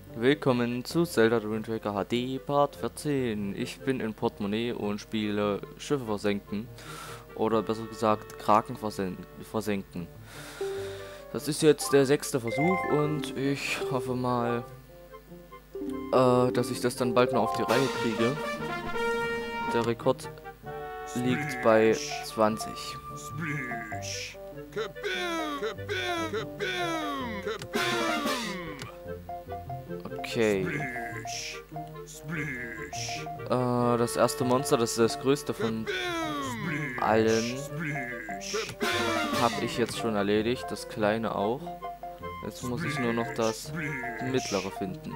Willkommen zu Zelda The Wind Waker HD Part 14. Ich bin in Portemonnaie und spiele Schiffe versenken. Oder besser gesagt Kraken versenken. Das ist jetzt der 6. Versuch und ich hoffe mal, dass ich das dann bald noch auf die Reihe kriege. Der Rekord liegt bei 20. Splish! Kaboom! Kaboom! Kaboom! Kaboom! Okay. Splish! Splish! Das erste Monster, das ist das größte von allen, Splish! habe ich jetzt schon erledigt. Das kleine auch. Jetzt muss ich nur noch das mittlere finden.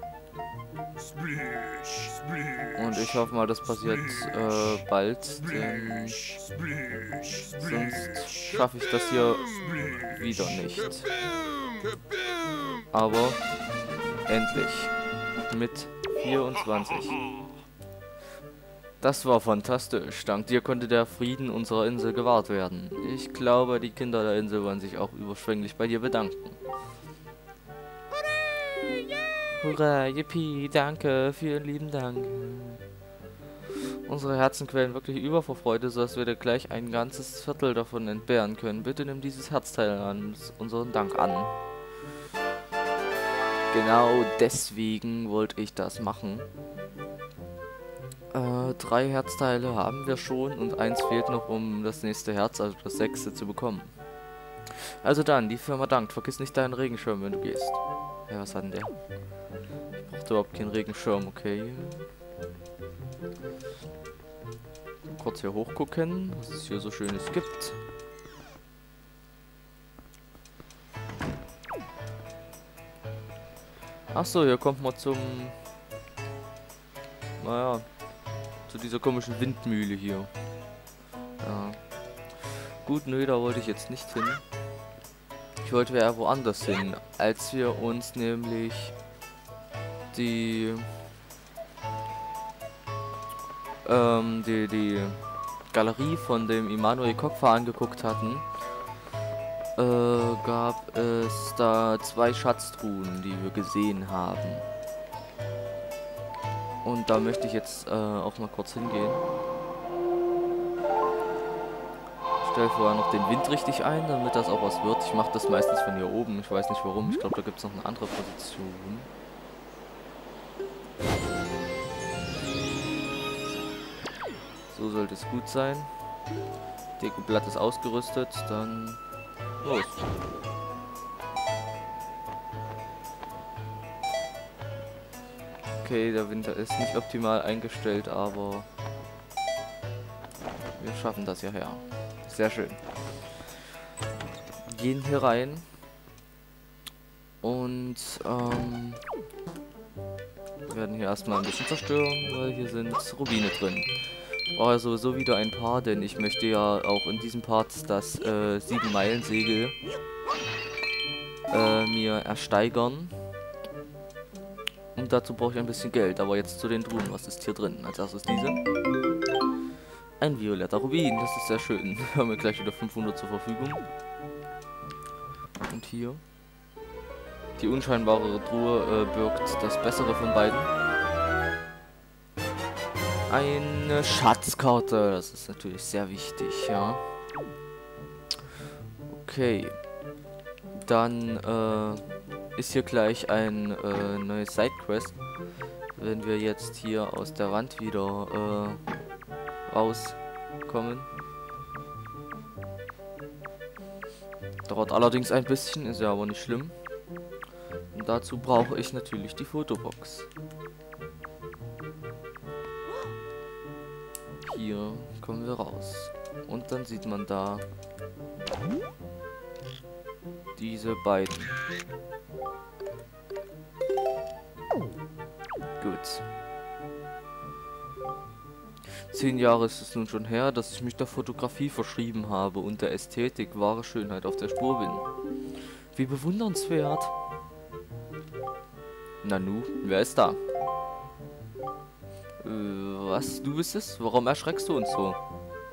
Splish! Splish! Und ich hoffe mal, das passiert bald, denn sonst schaffe ich das hier wieder nicht. Aber endlich mit 24. Das war fantastisch. Dank dir konnte der Frieden unserer Insel gewahrt werden. Ich glaube, die Kinder der Insel wollen sich auch überschwänglich bei dir bedanken. Hurra, yippie, danke, vielen lieben Dank. Unsere Herzen quellen wirklich über vor Freude, sodass wir dir gleich ein ganzes Viertel davon entbehren können. Bitte nimm dieses Herzteil an unseren Dank an. Genau deswegen wollte ich das machen. 3 Herzteile haben wir schon und 1 fehlt noch, um das nächste Herz, also das 6. zu bekommen. Also dann, die Firma dankt. Vergiss nicht deinen Regenschirm, wenn du gehst. Ja, was hat denn der? Ich brauchte überhaupt keinen Regenschirm, okay. Kurz hier hochgucken, was es hier so Schönes gibt. Achso, hier kommt man zum... Naja, zu dieser komischen Windmühle hier. Ja. Gut, nö, da wollte ich jetzt nicht hin. Ich wollte eher woanders hin, als wir uns nämlich die Galerie von dem Immanuel Kokfa angeguckt hatten, gab es da 2 Schatztruhen, die wir gesehen haben. Und da möchte ich jetzt auch mal kurz hingehen. Ich stelle vorher noch den Wind richtig ein, damit das auch was wird. Ich mache das meistens von hier oben. Ich weiß nicht warum. Ich glaube, da gibt es noch eine andere Position. So sollte es gut sein. Dekoblatt ist ausgerüstet. Dann los. Okay, der Winter ist nicht optimal eingestellt, aber wir schaffen das ja her. Sehr schön. Gehen hier rein und werden hier erstmal ein bisschen zerstören, weil hier sind Rubine drin. Ich brauche ja sowieso wieder ein paar, denn ich möchte ja auch in diesem Part das 7-Meilen-Segel mir ersteigern. Und dazu brauche ich ein bisschen Geld, aber jetzt zu den Truhen. Was ist hier drin? Als erstes diese. Ein violetter Rubin, das ist sehr schön. Wir haben wir gleich wieder 500 zur Verfügung. Und hier. Die unscheinbare Truhe birgt das Bessere von beiden. Eine Schatzkarte, das ist natürlich sehr wichtig, ja. Okay. Dann ist hier gleich ein neues Sidequest. Wenn wir jetzt hier aus der Wand wieder rauskommen. Dauert allerdings ein bisschen, ist ja aber nicht schlimm. Und dazu brauche ich natürlich die Fotobox. Hier kommen wir raus. Und dann sieht man da diese beiden. Gut. 10 Jahre ist es nun schon her, dass ich mich der Fotografie verschrieben habe und der Ästhetik wahre Schönheit auf der Spur bin. Wie bewundernswert. Nanu, wer ist da? Was? Du bist es? Warum erschreckst du uns so?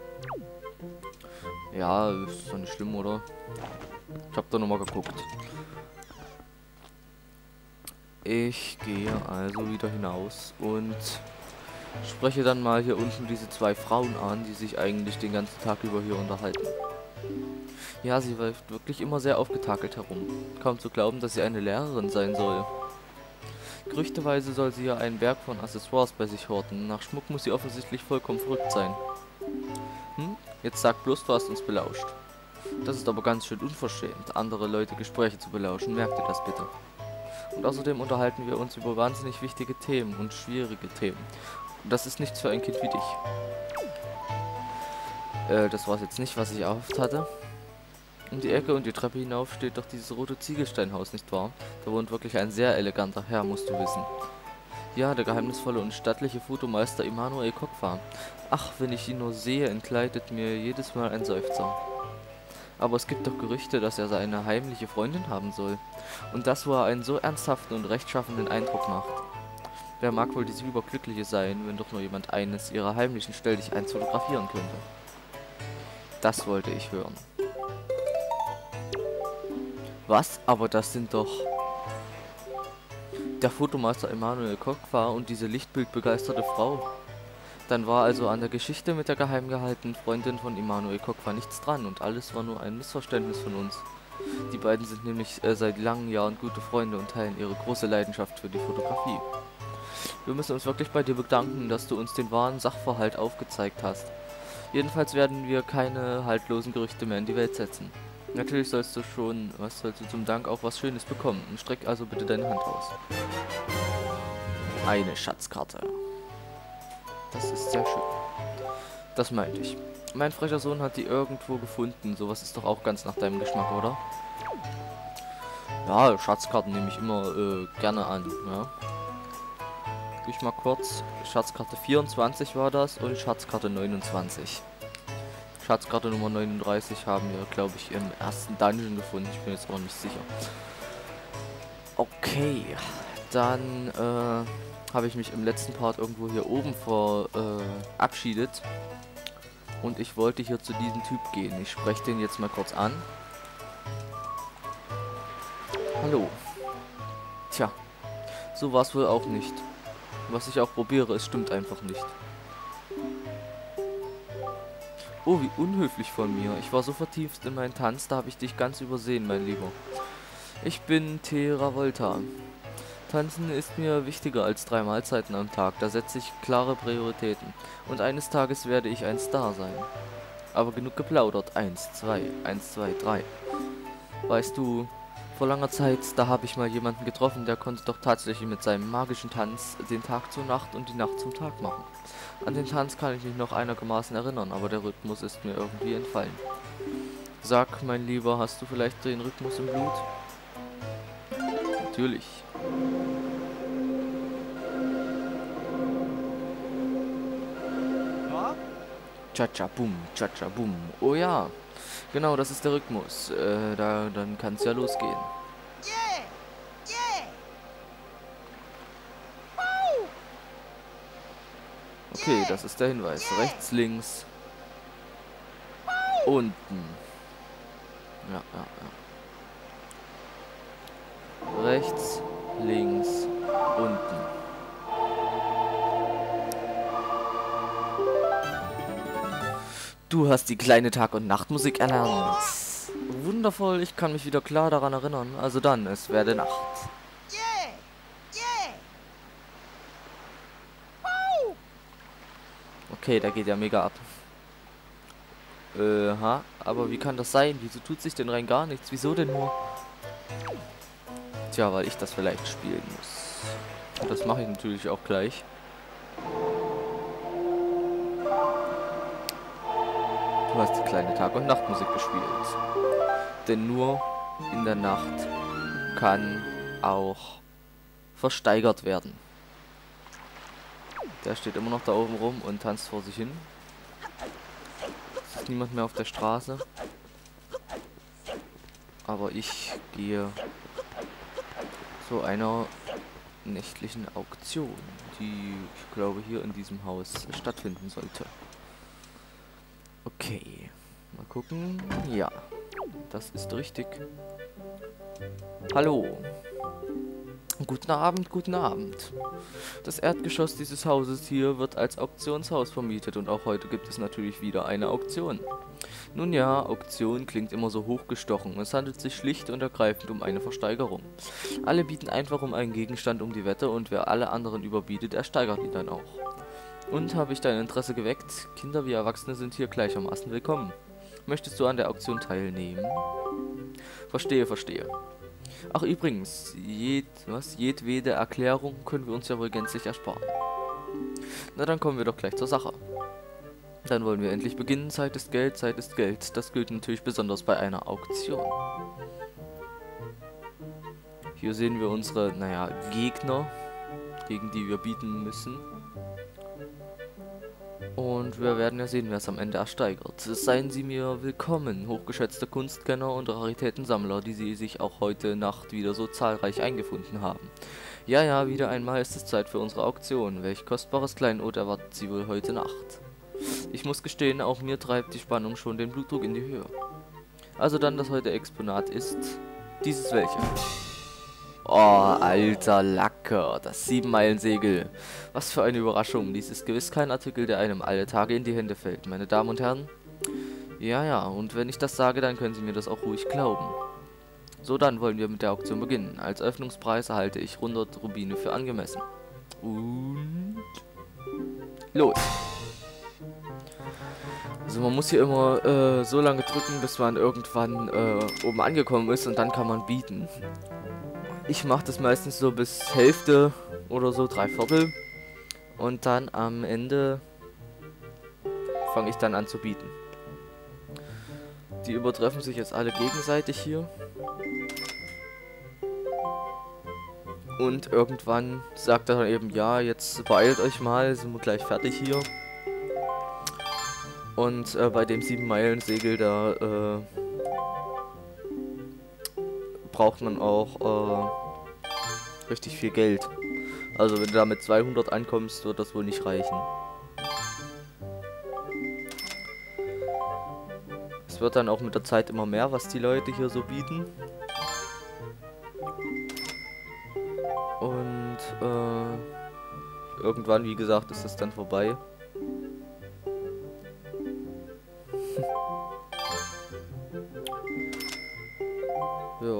Ja, ist doch nicht schlimm, oder? Ich hab da nochmal geguckt. Ich gehe also wieder hinaus und spreche dann mal hier unten diese zwei Frauen an, die sich eigentlich den ganzen Tag über hier unterhalten. Ja, sie läuft wirklich immer sehr aufgetakelt herum. Kaum zu glauben, dass sie eine Lehrerin sein soll. Gerüchteweise soll sie ja einen Berg von Accessoires bei sich horten. Nach Schmuck muss sie offensichtlich vollkommen verrückt sein. Jetzt sag bloß, du hast uns belauscht. Das ist aber ganz schön unverschämt, andere Leute Gespräche zu belauschen. Merkt ihr das bitte? Und außerdem unterhalten wir uns über wahnsinnig wichtige Themen und schwierige Themen. Und das ist nichts für ein Kind wie dich. Das war's jetzt nicht, was ich erhofft hatte. Um die Ecke und die Treppe hinauf steht doch dieses rote Ziegelsteinhaus, nicht wahr? Da wohnt wirklich ein sehr eleganter Herr, musst du wissen. Ja, der geheimnisvolle und stattliche Fotomeister Immanuel Kokfa. Ach, wenn ich ihn nur sehe, entgleitet mir jedes Mal ein Seufzer. Aber es gibt doch Gerüchte, dass er seine heimliche Freundin haben soll. Und das, wo er einen so ernsthaften und rechtschaffenden Eindruck macht. Wer mag wohl diese Überglückliche sein, wenn doch nur jemand eines ihrer heimlichen Stelldicheins fotografieren könnte? Das wollte ich hören. Was? Aber das sind doch der Fotomeister Immanuel Kokfa und diese lichtbildbegeisterte Frau. Dann war also an der Geschichte mit der geheim gehaltenen Freundin von Immanuel Kokfa nichts dran und alles war nur ein Missverständnis von uns. Die beiden sind nämlich seit langen Jahren gute Freunde und teilen ihre große Leidenschaft für die Fotografie. Wir müssen uns wirklich bei dir bedanken, dass du uns den wahren Sachverhalt aufgezeigt hast. Jedenfalls werden wir keine haltlosen Gerüchte mehr in die Welt setzen. Natürlich sollst du zum Dank auch was Schönes bekommen. Streck also bitte deine Hand aus. Eine Schatzkarte. Das ist sehr schön. Das meinte ich. Mein frecher Sohn hat die irgendwo gefunden. Sowas ist doch auch ganz nach deinem Geschmack, oder? Ja, Schatzkarten nehme ich immer gerne an. Ja. Ich mal kurz. Schatzkarte 24 war das und Schatzkarte 29. Schatzkarte Nummer 39 haben wir, glaube ich, im ersten Dungeon gefunden. Ich bin jetzt aber nicht sicher. Okay, dann habe ich mich im letzten Part irgendwo hier oben verabschiedet. Und ich wollte hier zu diesem Typ gehen. Ich spreche den jetzt mal kurz an. Hallo. Tja, so war es wohl auch nicht. Was ich auch probiere, es stimmt einfach nicht. Oh, wie unhöflich von mir. Ich war so vertieft in meinen Tanz, da habe ich dich ganz übersehen, mein Lieber. Ich bin Teravolta. Tanzen ist mir wichtiger als 3 Mahlzeiten am Tag. Da setze ich klare Prioritäten. Und eines Tages werde ich ein Star sein. Aber genug geplaudert. 1, 2, 1, 2, 3. Weißt du, vor langer Zeit, da habe ich mal jemanden getroffen, der konnte doch tatsächlich mit seinem magischen Tanz den Tag zur Nacht und die Nacht zum Tag machen. An den Tanz kann ich mich noch einigermaßen erinnern, aber der Rhythmus ist mir irgendwie entfallen. Sag, mein Lieber, hast du vielleicht den Rhythmus im Blut? Natürlich. Cha-cha-bum, cha-cha-bum. Oh ja, genau, das ist der Rhythmus. Dann kann es ja losgehen. Okay, das ist der Hinweis. Rechts, links, unten. Ja. Rechts, links, unten. Du hast die kleine Tag- und Nachtmusik erlernt. Wundervoll, ich kann mich wieder klar daran erinnern. Also dann, es werde Nacht. Okay, der geht ja mega ab. Aber wie kann das sein? Wieso tut sich denn rein gar nichts? Wieso denn nur? Tja, weil ich das vielleicht spielen muss. Und das mache ich natürlich auch gleich. Du hast die kleine Tag- und Nachtmusik gespielt. Denn nur in der Nacht kann auch versteigert werden. Der steht immer noch da oben rum und tanzt vor sich hin. Es ist niemand mehr auf der Straße. Aber ich gehe zu einer nächtlichen Auktion, die, ich glaube, hier in diesem Haus stattfinden sollte. Okay, mal gucken. Ja, das ist richtig. Hallo. Guten Abend, guten Abend. Das Erdgeschoss dieses Hauses hier wird als Auktionshaus vermietet und auch heute gibt es natürlich wieder eine Auktion. Nun ja, Auktion klingt immer so hochgestochen. Es handelt sich schlicht und ergreifend um eine Versteigerung. Alle bieten einfach um einen Gegenstand um die Wette und wer alle anderen überbietet, ersteigert ihn dann auch. Und habe ich dein Interesse geweckt? Kinder wie Erwachsene sind hier gleichermaßen willkommen. Möchtest du an der Auktion teilnehmen? Verstehe, verstehe. Ach übrigens, jedwede Erklärung können wir uns ja wohl gänzlich ersparen. Na dann kommen wir doch gleich zur Sache. Dann wollen wir endlich beginnen. Zeit ist Geld, Zeit ist Geld. Das gilt natürlich besonders bei einer Auktion. Hier sehen wir unsere, naja, Gegner, gegen die wir bieten müssen. Und wir werden ja sehen, wer es am Ende ersteigert. Seien Sie mir willkommen, hochgeschätzte Kunstkenner und Raritätensammler, die Sie sich auch heute Nacht wieder so zahlreich eingefunden haben. Ja, ja, wieder einmal ist es Zeit für unsere Auktion. Welch kostbares Kleinod erwartet Sie wohl heute Nacht? Ich muss gestehen, auch mir treibt die Spannung schon den Blutdruck in die Höhe. Also dann, das heute Exponat ist dieses welche. Oh, alter Lacker, das 7-Meilen-Segel. Was für eine Überraschung. Dies ist gewiss kein Artikel, der einem alle Tage in die Hände fällt, meine Damen und Herren. Ja, ja, und wenn ich das sage, dann können Sie mir das auch ruhig glauben. So, dann wollen wir mit der Auktion beginnen. Als Öffnungspreis erhalte ich 100 Rubine für angemessen. Und los. Also man muss hier immer so lange drücken, bis man irgendwann oben angekommen ist und dann kann man bieten. Ich mache das meistens so bis Hälfte oder so, 3/4. Und dann am Ende fange ich dann an zu bieten. Die übertreffen sich jetzt alle gegenseitig hier. Und irgendwann sagt er dann eben, ja, jetzt beeilt euch mal, sind wir gleich fertig hier. Und bei dem 7-Meilen-Segel, da braucht man auch richtig viel Geld. Also wenn du da mit 200 ankommst, wird das wohl nicht reichen. Es wird dann auch mit der Zeit immer mehr, was die Leute hier so bieten. Und irgendwann, wie gesagt, ist das dann vorbei. Ja.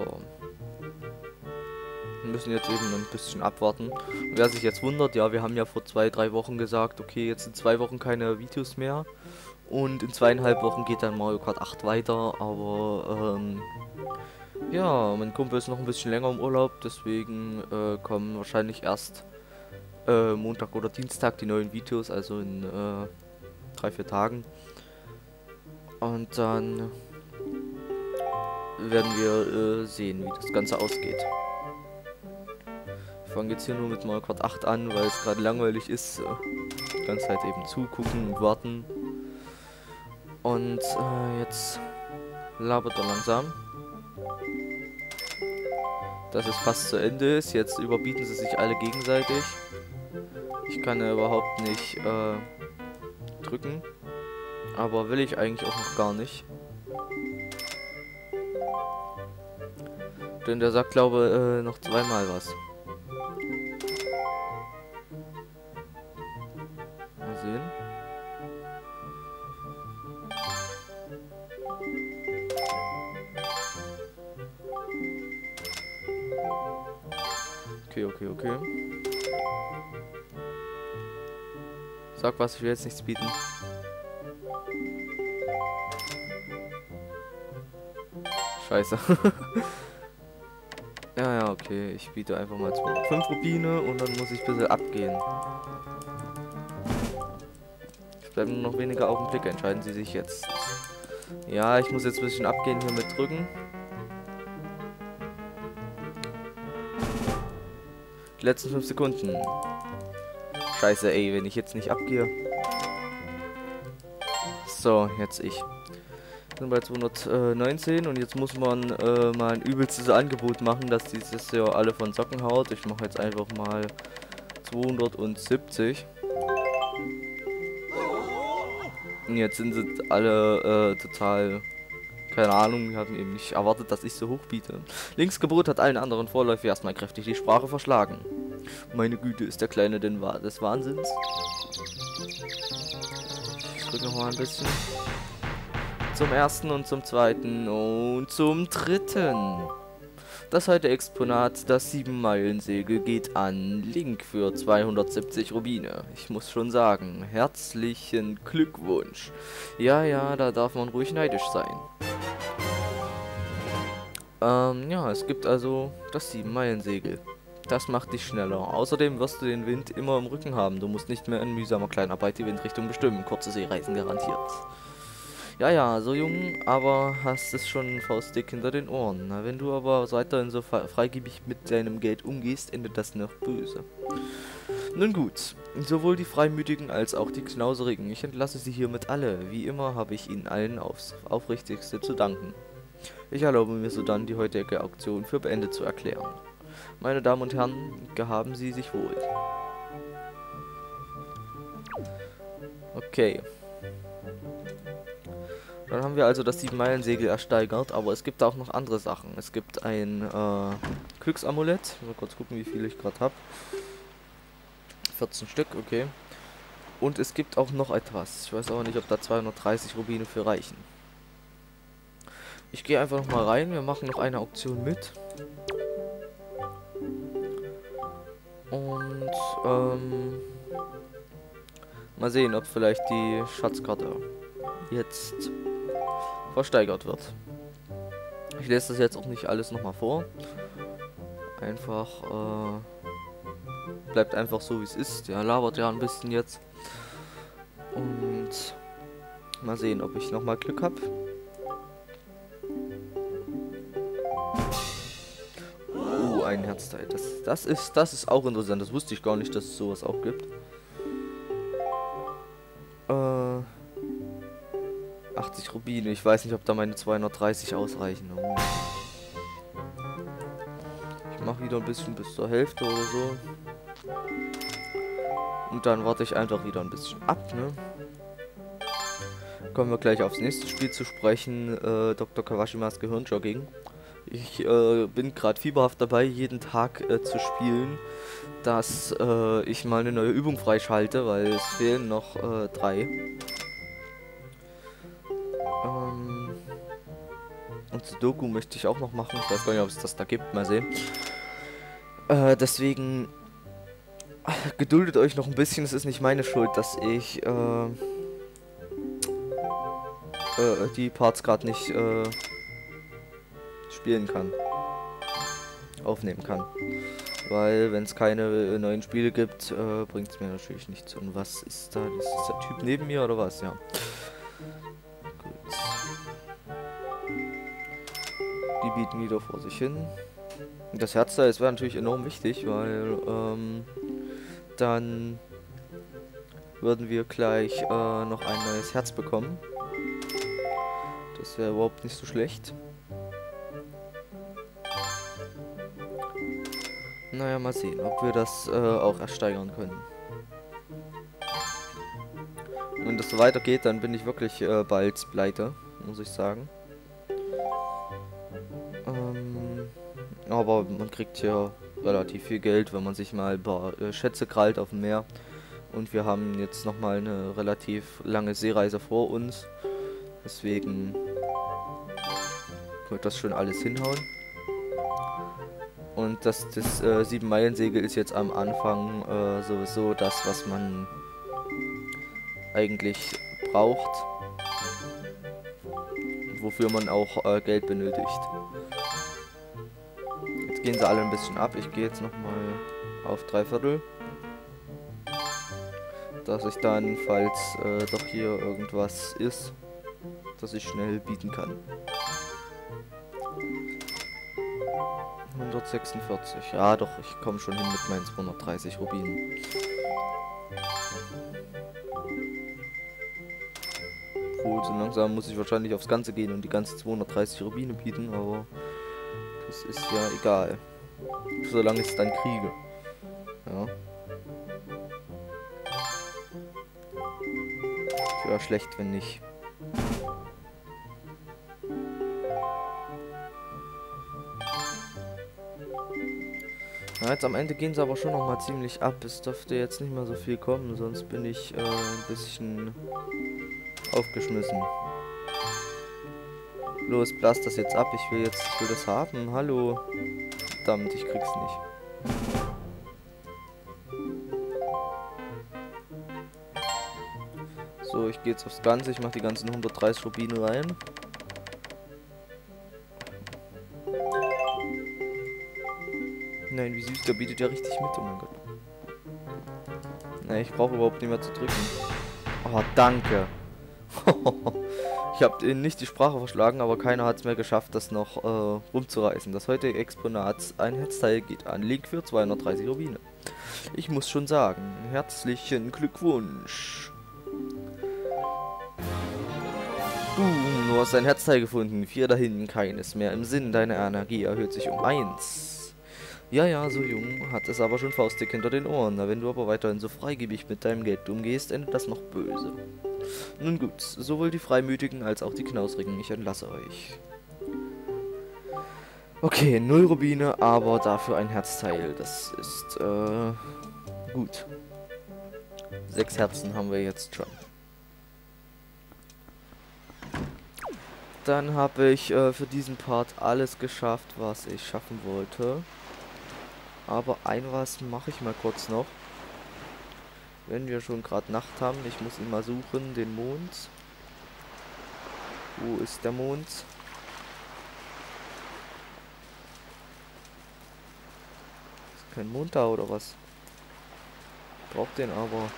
Wir müssen jetzt eben ein bisschen abwarten. Wer sich jetzt wundert, ja, wir haben ja vor 2-3 Wochen gesagt, okay, jetzt sind 2 Wochen keine Videos mehr. Und in 2,5 Wochen geht dann Mario Kart 8 weiter, aber ja, mein Kumpel ist noch ein bisschen länger im Urlaub, deswegen kommen wahrscheinlich erst Montag oder Dienstag die neuen Videos, also in 3-4 Tagen. Und dann werden wir sehen, wie das Ganze ausgeht. Ich fange jetzt hier nur mit Mario Kart 8 an, weil es gerade langweilig ist. Die ganze Zeit eben zugucken und warten. Und jetzt labert er langsam. Dass es fast zu Ende ist. Jetzt überbieten sie sich alle gegenseitig. Ich kann ja überhaupt nicht drücken. Aber will ich eigentlich auch noch gar nicht. Denn der sagt, glaube noch zweimal was. Mal sehen. Okay. Sag was, ich will jetzt nichts bieten. Scheiße. Ja, okay. Ich biete einfach mal 205 Rubine und dann muss ich ein bisschen abgehen. Es bleiben nur noch wenige Augenblicke. Entscheiden Sie sich jetzt. Ja, ich muss jetzt ein bisschen abgehen hier mit drücken. Die letzten 5 Sekunden. Scheiße, ey, wenn ich jetzt nicht abgehe. So, jetzt ich. Sind bei 219 und jetzt muss man mal ein übelstes Angebot machen, dass dieses ja alle von Socken haut. Ich mache jetzt einfach mal 270. Und jetzt sind sie alle total Keine Ahnung, wir haben eben nicht erwartet, dass ich so hoch biete. Linksgeburt hat allen anderen vorläufig erstmal kräftig die Sprache verschlagen. Meine Güte, ist der Kleine denn des Wahnsinns? Ich drücke nochmal ein bisschen. Zum ersten und zum zweiten und zum dritten. Das heute Exponat, das 7-Meilen-Segel, geht an Link für 270 Rubine. Ich muss schon sagen, herzlichen Glückwunsch. Ja, da darf man ruhig neidisch sein. Ja, es gibt also das 7-Meilen-Segel. Das macht dich schneller. Außerdem wirst du den Wind immer im Rücken haben. Du musst nicht mehr in mühsamer Kleinarbeit die Windrichtung bestimmen. Kurze Seereisen garantiert. Ja, so jung, aber hast es schon faustdick hinter den Ohren. Na, wenn du aber weiterhin so freigebig mit deinem Geld umgehst, endet das noch böse. Nun gut, sowohl die Freimütigen als auch die Knauserigen. Ich entlasse sie hiermit alle. Wie immer habe ich ihnen allen aufs Aufrichtigste zu danken. Ich erlaube mir sodann, die heutige Auktion für beendet zu erklären. Meine Damen und Herren, gehaben Sie sich wohl. Okay. Dann haben wir also das 7-Meilen-Segel ersteigert, aber es gibt auch noch andere Sachen. Es gibt ein Glücksamulett. Mal kurz gucken, wie viel ich gerade habe. 14 Stück, okay. Und es gibt auch noch etwas. Ich weiß aber nicht, ob da 230 Rubine für reichen. Ich gehe einfach noch mal rein. Wir machen noch eine Auktion mit. Und mal sehen, ob vielleicht die Schatzkarte jetzt versteigert wird. Ich lese das jetzt auch nicht alles nochmal vor. Einfach, bleibt einfach so wie es ist. Der labert ja ein bisschen jetzt. Und mal sehen, ob ich nochmal Glück habe. Ein Herzteil. Das ist auch interessant. Das wusste ich gar nicht, dass es sowas auch gibt. 80 Rubine. Ich weiß nicht, ob da meine 230 ausreichen. Oh. Ich mache wieder ein bisschen bis zur Hälfte oder so. Und dann warte ich einfach wieder ein bisschen ab, ne? Kommen wir gleich aufs nächste Spiel zu sprechen. Dr. Kawashimas Gehirnjogging. Ich bin gerade fieberhaft dabei, jeden Tag zu spielen, dass ich mal eine neue Übung freischalte, weil es fehlen noch 3. Und Sudoku möchte ich auch noch machen. Ich weiß gar nicht, ob es das da gibt. Mal sehen. Deswegen geduldet euch noch ein bisschen. Es ist nicht meine Schuld, dass ich die Parts gerade nicht spielen kann. Aufnehmen kann. Weil, wenn es keine neuen Spiele gibt, bringt es mir natürlich nichts. Und was ist da? Ist das der Typ neben mir oder was? Ja. Gut. Die bieten wieder vor sich hin. Und das Herzteil wäre natürlich enorm wichtig, weil dann würden wir gleich noch ein neues Herz bekommen. Das wäre überhaupt nicht so schlecht. Naja, mal sehen, ob wir das auch ersteigern können. Und wenn das so weitergeht, dann bin ich wirklich bald pleite, muss ich sagen. Aber man kriegt hier relativ viel Geld, wenn man sich mal ein paar Schätze krallt auf dem Meer. Und wir haben jetzt nochmal eine relativ lange Seereise vor uns. Deswegen wird das schon alles hinhauen. Und das 7-Meilen-Segel ist jetzt am Anfang sowieso das, was man eigentlich braucht. Wofür man auch Geld benötigt. Jetzt gehen sie alle ein bisschen ab. Ich gehe jetzt nochmal auf 3/4. Dass ich dann, falls doch hier irgendwas ist, dass ich schnell bieten kann. 146. Ja, doch, ich komme schon hin mit meinen 230 Rubinen. Obwohl, so langsam muss ich wahrscheinlich aufs Ganze gehen und die ganze 230 Rubine bieten, aber das ist ja egal. Solange ich es dann kriege. Ja. Wäre schlecht, wenn nicht. Ja, jetzt am Ende gehen sie aber schon noch mal ziemlich ab. Es dürfte jetzt nicht mehr so viel kommen, sonst bin ich ein bisschen aufgeschmissen. Los, blast das jetzt ab. Ich will das haben. Hallo. Verdammt, ich krieg's nicht. So, ich gehe jetzt aufs Ganze. Ich mache die ganzen 130 Rubine rein. Nein, wie süß, der bietet ja richtig mit. Oh mein Gott. Nein, ich brauche überhaupt nicht mehr zu drücken. Oh, danke. Ich habe nicht die Sprache verschlagen, aber keiner hat es mehr geschafft, das noch rumzureißen. Das heutige Exponat, ein Herzteil, geht an Link für 230 Rubine. Ich muss schon sagen, herzlichen Glückwunsch. Boom, du hast ein Herzteil gefunden. 4 da hinten, keines mehr im Sinn. Deine Energie erhöht sich um 1. Ja, so jung hat es aber schon faustdick hinter den Ohren. Na, wenn du aber weiterhin so freigebig mit deinem Geld umgehst, endet das noch böse. Nun gut, sowohl die Freimütigen als auch die Knausrigen, ich entlasse euch. Okay, 0 Rubine, aber dafür ein Herzteil. Das ist, gut. 6 Herzen haben wir jetzt schon. Dann habe ich für diesen Part alles geschafft, was ich schaffen wollte. Aber was mache ich mal kurz noch. Wenn wir schon gerade Nacht haben, ich muss ihn mal suchen, den Mond. Wo ist der Mond? Ist kein Mond da oder was? Ich brauch den aber.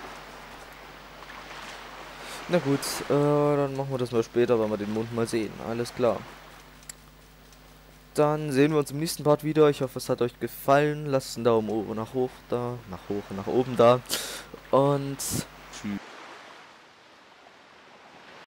Na gut, dann machen wir das mal später, wenn wir den Mond mal sehen. Alles klar. Dann sehen wir uns im nächsten Part wieder. Ich hoffe, es hat euch gefallen. Lasst einen Daumen oben nach hoch da. Nach oben da. Und tschüss.